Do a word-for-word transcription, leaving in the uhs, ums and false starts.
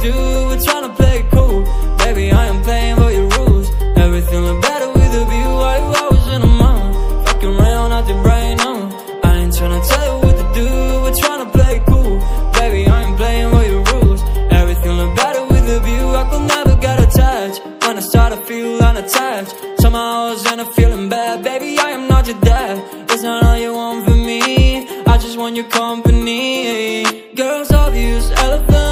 do, we're trying to play it cool. Baby, I am playing by your rules. Everything look better with a view. Why you always in a mood? Fucking around out your brain, no. I ain't tryna tell you what to do, we're trying to play it cool. Baby, I ain't playing by your rules. Everything look better with a view. I could never get attached. When I start to feel unattached, somehow I was in a feeling bad. Baby, I am not your dad. That's not all you want from me. I just want your company. Girls obvious, elephant